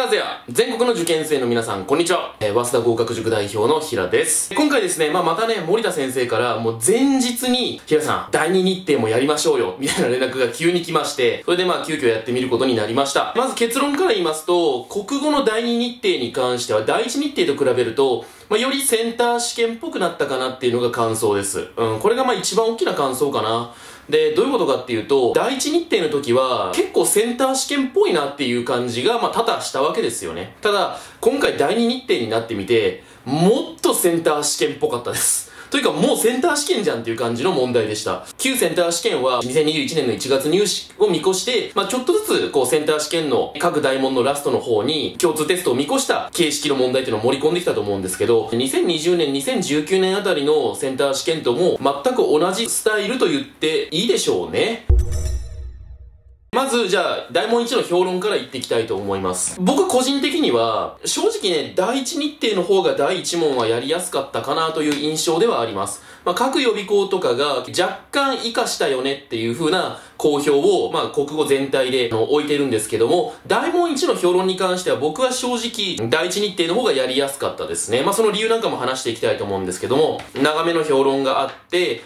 ラーゼア全国の受験生の皆さんこんにちは、早稲田合格塾代表の平です。今回ですね、またね森田先生からもう前日に平さん第2日程もやりましょうよみたいな連絡が急に来まして、それで急遽やってみることになりました。まず結論から言いますと、国語の第2日程に関しては第1日程と比べるとよりセンター試験っぽくなったかなっていうのが感想です。これが一番大きな感想かな。で、どういうことかっていうと、第一日程の時は結構センター試験っぽいなっていう感じが多々したわけですよね。ただ、今回第二日程になってみて、もっとセンター試験っぽかったです。というかもうセンター試験じゃんっていう感じの問題でした。旧センター試験は2021年の1月入試を見越して、ちょっとずつセンター試験の各大問のラストの方に共通テストを見越した形式の問題っていうのを盛り込んできたと思うんですけど、2020年、2019年あたりのセンター試験とも全く同じスタイルと言っていいでしょうね。まず、じゃあ、大問1の評論から言っていきたいと思います。僕個人的には、正直ね、第1日程の方が第1問はやりやすかったかなという印象ではあります。各予備校とかが若干活かしたよねっていう風な好評を、国語全体で置いてるんですけども、大問1の評論に関しては僕は正直、第1日程の方がやりやすかったですね。その理由なんかも話していきたいと思うんですけども、長めの評論があって、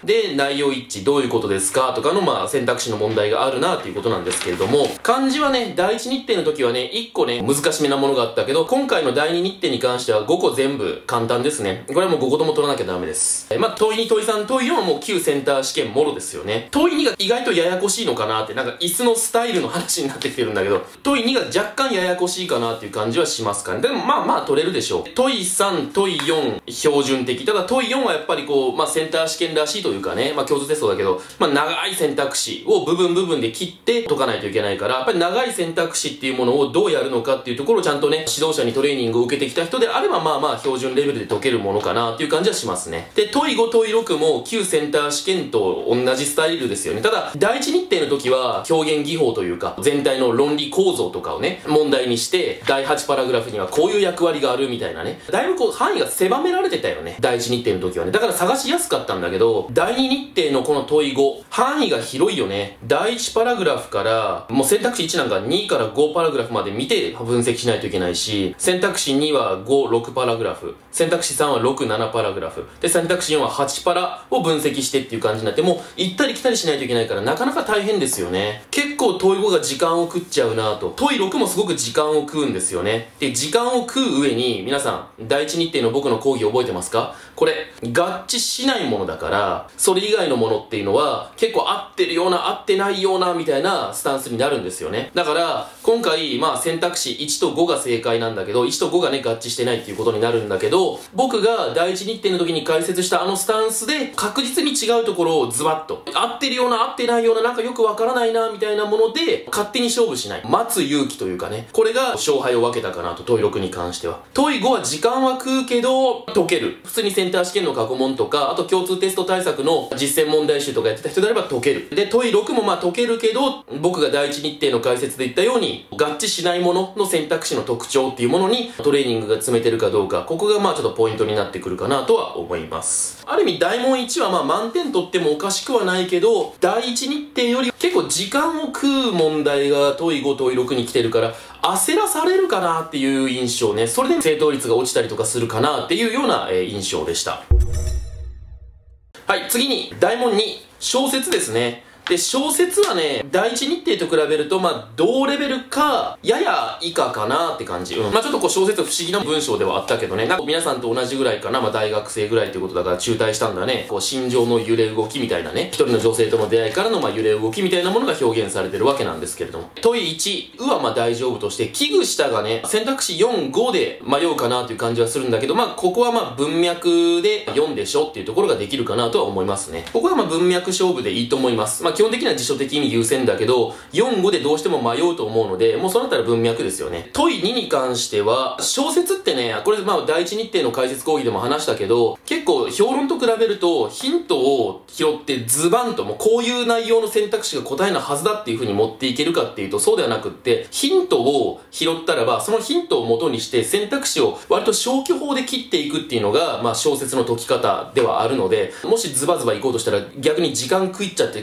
で、内容一致どういうことですかとかの選択肢の問題があるなっていうことなんですけれども、漢字はね、第1日程の時はね、1個ね、難しめなものがあったけど、今回の第2日程に関しては5個全部簡単ですね。これはもう5個とも取らなきゃダメです。問い2、問い3、問い4はもう旧センター試験もろですよね。問い2が意外とややこしいのかなって、椅子のスタイルの話になってきてるんだけど、問い2が若干ややこしいかなっていう感じはしますかね。でも取れるでしょう。問い3、問い4、標準的。ただ問い4はやっぱりセンター試験らしいというかね、共通テストだけど、長い選択肢を部分で切って解かないといけないから、やっぱり長い選択肢っていうものをどうやるのかっていうところをちゃんとね、指導者にトレーニングを受けてきた人であれば、標準レベルで解けるものかなっていう感じはしますね。で、問い5、問い6も旧センター試験と同じスタイルですよね。ただ、第一日程の時は表現技法というか、全体の論理構造とかをね、問題にして、第8パラグラフにはこういう役割があるみたいなね、だいぶ範囲が狭められてたよね。第一日程の時はね。だから探しやすかったんだけど、第二日程のこの問い5、範囲が広いよね。第1パラグラフから、もう選択肢1なんか2から5パラグラフまで見て分析しないといけないし、選択肢2は5、6パラグラフ、選択肢3は6、7パラグラフ、で、選択肢4は8パラを分析してっていう感じになって、もう行ったり来たりしないといけないからなかなか大変ですよね。結構問い5が時間を食っちゃうなと。問い6もすごく時間を食うんですよね。で、時間を食う上に、皆さん、第一日程の僕の講義覚えてますか？これ、合致しないものだから、それ以外のものっていうのは、結構合ってるような、合ってないような、みたいなスタンスになるんですよね。だから、今回、選択肢1と5が正解なんだけど、1と5がね、合致してないっていうことになるんだけど、僕が第一日程の時に解説したあのスタンスで、確実に違うところをズバッと、合ってるような、合ってないような、よくわからないな、みたいなもので、勝手に勝負しない。待つ勇気というかね、これが勝敗を分けたかなと、問い6に関しては。問い5は時間は食うけど、解ける。普通にセンター試験の過去問とか、あと共通テスト対策の実践問題集とかやってた人であれば解ける。で、問い6も解けるけど、僕が第一日程の解説で言ったように、合致しないものの選択肢の特徴っていうものにトレーニングが詰めてるかどうか、ここがちょっとポイントになってくるかなとは思います。ある意味、大問1は満点取ってもおかしくはないけど、第一日程より結構時間を食う問題が問い5、問い6に来てるから、焦らされるかなっていう印象ね。それで正答率が落ちたりとかするかなっていうような印象でした。はい、次に、大問2、小説ですね。で、小説はね、第一日程と比べると、同レベルか、やや以下かなって感じ。ちょっと小説不思議な文章ではあったけどね、皆さんと同じぐらいかな、大学生ぐらいっていうことだから中退したんだね。心情の揺れ動きみたいなね、一人の女性との出会いからの揺れ動きみたいなものが表現されてるわけなんですけれども。問い1、は大丈夫として、危惧したがね、選択肢4、5で迷うかなという感じはするんだけど、ここは文脈で4でしょっていうところができるかなとは思いますね。ここは文脈勝負でいいと思います。基本的には辞書的に優先だけど、4、5でどうしても迷うと思うので、もうそうなったら文脈ですよね。問い2に関しては、小説ってね、これ第一日程の解説講義でも話したけど、結構評論と比べるとヒントを拾ってズバンともうこういう内容の選択肢が答えのはずだっていう風に持っていけるかっていうとそうではなくって、ヒントを拾ったらば、そのヒントを元にして選択肢を割と消去法で切っていくっていうのが、小説の解き方ではあるので、もしズバズバ行こうとしたら逆に時間食っちゃって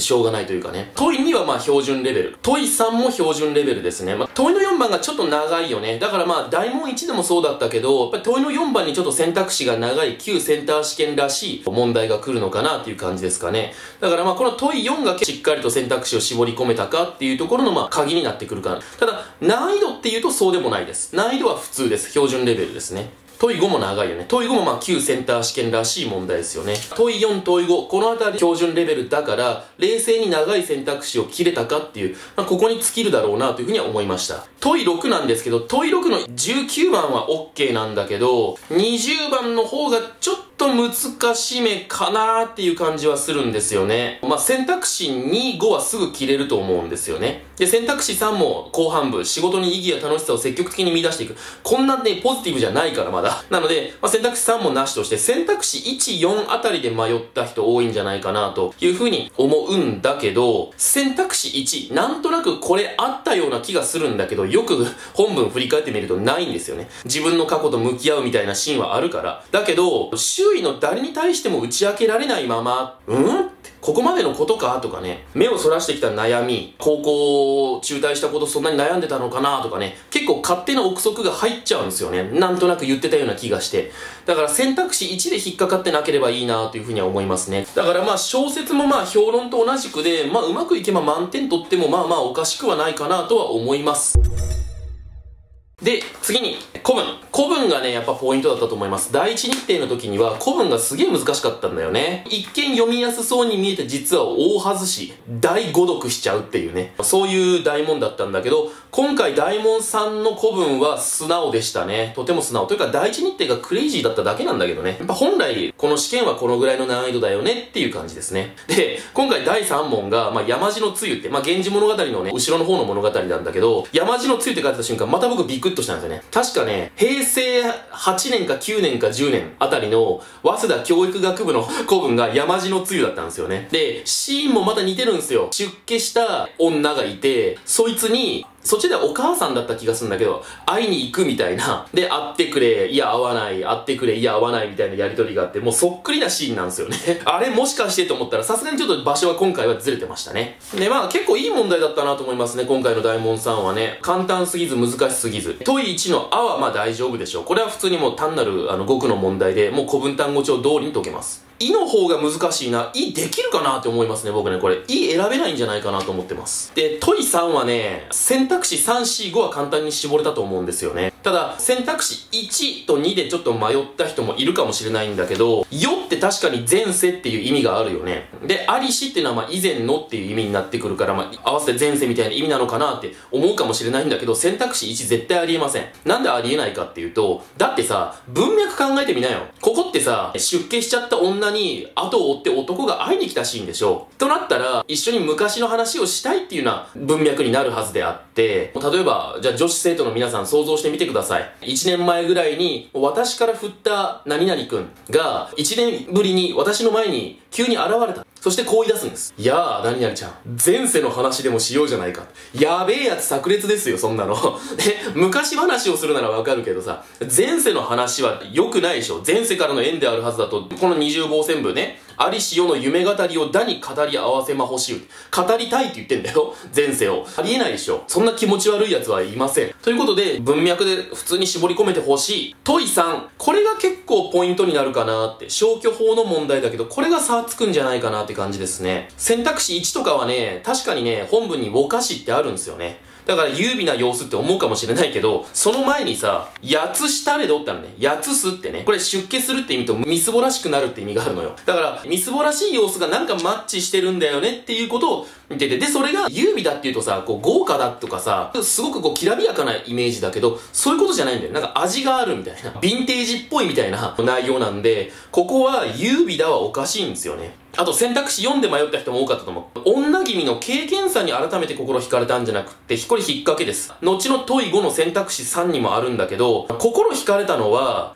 しょうがないというかね。問い2はまあ標準レベル。問い3も標準レベルですね。まあ、問いの4番がちょっと長いよね。だからまあ、大問1でもそうだったけど、やっぱり問いの4番にちょっと選択肢が長い旧センター試験らしい問題が来るのかなっていう感じですかね。だからまあ、この問い4がしっかりと選択肢を絞り込めたかっていうところのまあ、鍵になってくるかな。ただ、難易度っていうとそうでもないです。難易度は普通です。標準レベルですね。問い5も長いよね。問い5もまあ旧センター試験らしい問題ですよね。問い4、問い5、このあたり標準レベルだから、冷静に長い選択肢を切れたかっていう、まあ、ここに尽きるだろうなというふうには思いました。問い6なんですけど、問い6の19番は OK なんだけど、20番の方がちょっと難しめかなーっていう感じはするんですよね。まあ、選択肢2、5はすぐ切れると思うんですよね。で、選択肢3も後半部、仕事に意義や楽しさを積極的に見出していく。こんなね、ポジティブじゃないからまだ。なので、まあ、選択肢3もなしとして、選択肢1、4あたりで迷った人多いんじゃないかなというふうに思うんだけど、選択肢1、なんとなくこれあったような気がするんだけど、よく本文振り返ってみるとないんですよね。自分の過去と向き合うみたいなシーンはあるから。だけど、周囲の誰に対しても打ち明けられないまま、ここまでのことかとかね、目をそらしてきた悩み、高校を中退したことそんなに悩んでたのかなとかね、結構勝手な憶測が入っちゃうんですよね。なんとなく言ってたような気がして。だから選択肢1で引っかかってなければいいなというふうには思いますね。だからまあ小説もまあ評論と同じくで、まあうまくいけば満点取ってもまあまあおかしくはないかなとは思います。で、次に、古文。古文がね、やっぱポイントだったと思います。第一日程の時には、古文がすげえ難しかったんだよね。一見読みやすそうに見えて実は大外し、大誤読しちゃうっていうね。そういう大問だったんだけど、今回大問3の古文は素直でしたね。とても素直。というか、第一日程がクレイジーだっただけなんだけどね。やっぱ本来、この試験はこのぐらいの難易度だよねっていう感じですね。で、今回第3問が、まあ、山路の露って、まあ、源氏物語のね、後ろの方の物語なんだけど、山路の露って書いてた瞬間、また僕ビクッとしたんですよね。確かね、平成8年か9年か10年あたりの早稲田教育学部の古文が山路の露だったんですよね。で、シーンもまた似てるんですよ。出家した女がいて、そいつに、そっちではお母さんだった気がするんだけど、会いに行くみたいな。で、会ってくれ、いや会わない、会ってくれ、いや会わないみたいなやりとりがあって、もうそっくりなシーンなんですよね。あれもしかしてと思ったら、さすがにちょっと場所は今回はずれてましたね。で、まあ結構いい問題だったなと思いますね、今回の大問3はね。簡単すぎず難しすぎず。問い1のあはまあ大丈夫でしょう。これは普通にもう単なる語句の問題で、もう古文単語帳通りに解けます。いの方が難しいな。いできるかなって思いますね、僕ね。これ、い選べないんじゃないかなと思ってます。で、問い3はね、選択肢3、4、5は簡単に絞れたと思うんですよね。ただ、選択肢1と2でちょっと迷った人もいるかもしれないんだけど、よって確かに前世っていう意味があるよね。で、ありしっていうのはまあ以前のっていう意味になってくるから、まあ合わせて前世みたいな意味なのかなって思うかもしれないんだけど、選択肢1絶対ありえません。なんでありえないかっていうと、だってさ、文脈考えてみなよ。ここってさ、出家しちゃった女に後を追って男が会いに来たシーンでしょ。となったら、一緒に昔の話をしたいっていうような文脈になるはずであって、例えば、じゃあ女子生徒の皆さん想像してみてください。1年前ぐらいに、私から振った何々くんが、1年ぶりに私の前に急に現れた。そしてこう言い出すんです。いやあ、何々ちゃん、前世の話でもしようじゃないか。やべえやつ炸裂ですよ、そんなの。で、昔話をするならわかるけどさ、前世の話は良くないでしょ。前世からの縁であるはずだと、この20号線部ね、ありしよの夢語りをだに語り合わせまほしゅう。語りたいって言ってんだよ。前世を。ありえないでしょ。そんな気持ち悪い奴はいません。ということで、文脈で普通に絞り込めてほしい。問い3。これが結構ポイントになるかなって。消去法の問題だけど、これが差つくんじゃないかなって感じですね。選択肢1とかはね、確かにね、本文にぼかしってあるんですよね。だから優美な様子って思うかもしれないけど、その前にさ、やつしたれどってあるね。やつすってね。これ出家するって意味とみすぼらしくなるって意味があるのよ。だから、みすぼらしい様子がなんかマッチしてるんだよねっていうことを見てて、で、それが優美だっていうとさ、こう豪華だとかさ、すごくこうきらびやかなイメージだけど、そういうことじゃないんだよ。なんか味があるみたいな。ヴィンテージっぽいみたいな内容なんで、ここは優美だはおかしいんですよね。あと選択肢4で迷った人も多かったと思う。女君の経験さに改めて心惹かれたんじゃなくって、これ引っ掛けです。後の問い5の選択肢3にもあるんだけど、心惹かれたのは、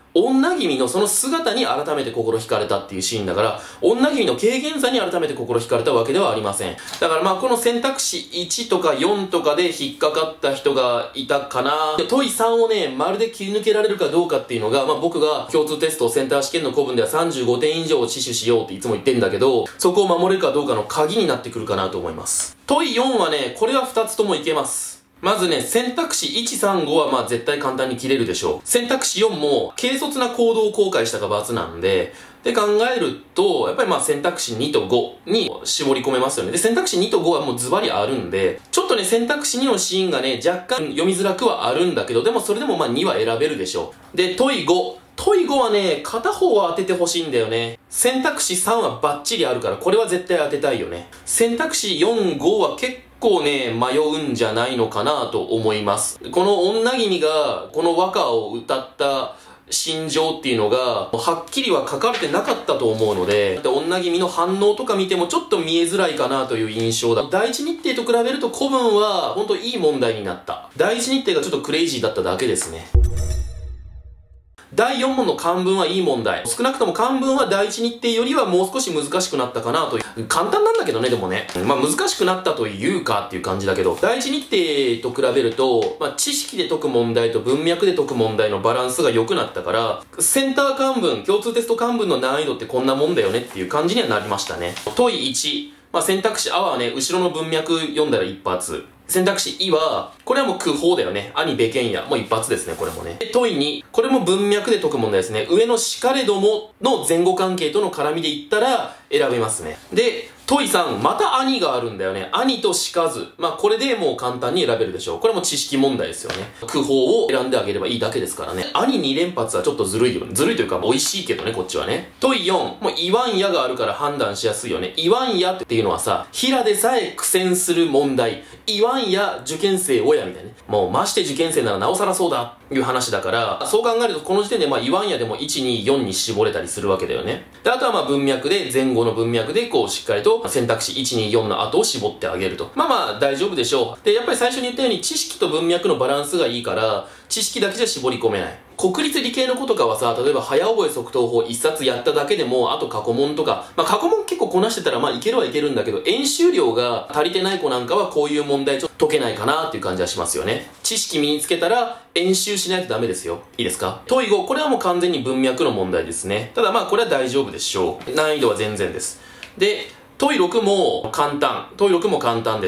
女君のその姿に改めて心惹かれたっていうシーンだから、女君の軽減さに改めて心惹かれたわけではありません。だからまあこの選択肢1とか4とかで引っかかった人がいたかな。で問い3をね、まるで切り抜けられるかどうかっていうのが、まあ僕が共通テストセンター試験の古文では35点以上を死守しようっていつも言ってんだけど、そこを守れるかどうかの鍵になってくるかなと思います。問い4はね、これは2つともいけます。まずね、選択肢1、3、5はまあ絶対簡単に切れるでしょう。選択肢4も軽率な行動を後悔したか罰なんで、で考えると、やっぱりまあ選択肢2と5に絞り込めますよね。で、選択肢2と5はもうズバリあるんで、ちょっとね、選択肢2のシーンがね、若干読みづらくはあるんだけど、でもそれでもまあ2は選べるでしょう。で、問い5。問い5はね、片方は当ててほしいんだよね。選択肢3はバッチリあるから、これは絶対当てたいよね。選択肢4、5は結構ね、迷うんじゃないのかなと思います。この女君が、この和歌を歌った心情っていうのが、はっきりは書かれてなかったと思うので、女君の反応とか見てもちょっと見えづらいかなという印象だ。第一日程と比べると古文は、ほんといい問題になった。第一日程がちょっとクレイジーだっただけですね。第4問の漢文はいい問題。少なくとも漢文は第一日程よりはもう少し難しくなったかなという。簡単なんだけどね、でもね。まあ難しくなったというかっていう感じだけど、第一日程と比べると、まあ知識で解く問題と文脈で解く問題のバランスが良くなったから、センター漢文、共通テスト漢文の難易度ってこんなもんだよねっていう感じにはなりましたね。問い1。まあ選択肢あはね、後ろの文脈読んだら一発。選択肢いは、これはもう空法だよね。兄べけんや。もう一発ですね、これもね。問い2。これも文脈で解く問題ですね。上のしかれどもの前後関係との絡みで言ったら選べますね。で、問い3。また兄があるんだよね。兄としかず。まあこれでもう簡単に選べるでしょう。これも知識問題ですよね。空法を選んであげればいいだけですからね。兄2連発はちょっとずるいよね。ずるいというか美味しいけどね、こっちはね。問い4。もう言わんやがあるから判断しやすいよね。言わんやっていうのはさ、平でさえ苦戦する問題。言わんや受験生親みたいなね。もうまして受験生ならなおさらそうだいう話だから、そう考えるとこの時点でまあ言わんやでも1、2、4に絞れたりするわけだよね。で、あとはまあ文脈で、前後の文脈でこうしっかりと選択肢1、2、4の後を絞ってあげると。まあまあ大丈夫でしょう。で、やっぱり最初に言ったように知識と文脈のバランスがいいから、知識だけじゃ絞り込めない。国立理系の子とかはさ、例えば早覚え即答法一冊やっただけでも、あと過去問とか、まあ過去問結構こなしてたらまあいけるはいけるんだけど、演習量が足りてない子なんかはこういう問題ちょっと解けないかなっていう感じはしますよね。知識身につけたら演習しないとダメですよ。いいですか？問い5、これはもう完全に文脈の問題ですね。ただまあこれは大丈夫でしょう。難易度は全然です。で、問い6も簡単。問い6も簡単です。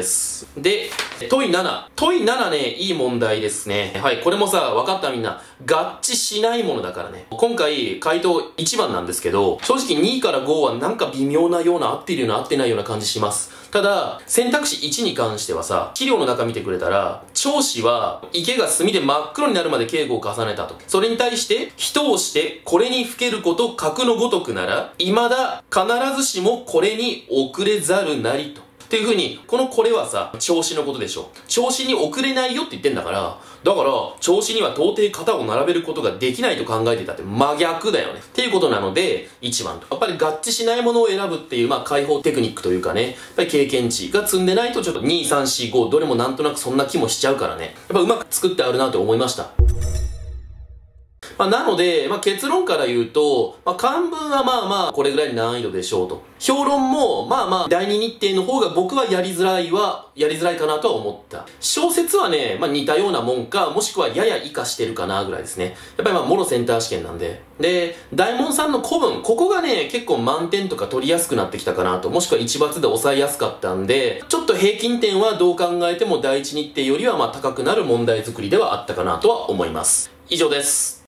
で、問い7。問い7ね、いい問題ですね。はい、これもさ、分かったみんな。合致しないものだからね。今回、回答1番なんですけど、正直2から5はなんか微妙なような、合ってるような、合ってないような感じします。ただ、選択肢1に関してはさ、資料の中見てくれたら、聴子は池が墨で真っ黒になるまで稽古を重ねたと。それに対して、人をしてこれにふけること格のごとくなら、未だ必ずしもこれに遅れざるなりと。っていう風に、これはさ、調子のことでしょ。調子に遅れないよって言ってんだから、調子には到底型を並べることができないと考えていたって真逆だよね。っていうことなので、1番と。やっぱり合致しないものを選ぶっていう、まあ、解放テクニックというかね、やっぱり経験値が積んでないとちょっと2、3、4、5、どれもなんとなくそんな気もしちゃうからね。やっぱうまく作ってあるなと思いました。まあ、なので、まあ、結論から言うと、まあ、漢文はまあまあ、これぐらいの難易度でしょうと。評論も、まあまあ、第二日程の方が僕はやりづらいかなとは思った。小説はね、まあ似たようなもんか、もしくはやや活かしてるかなぐらいですね。やっぱりまあ、もろセンター試験なんで。で、大門さんの古文、ここがね、結構満点とか取りやすくなってきたかなと、もしくは一抜で抑えやすかったんで、ちょっと平均点はどう考えても第一日程よりはまあ高くなる問題作りではあったかなとは思います。以上です。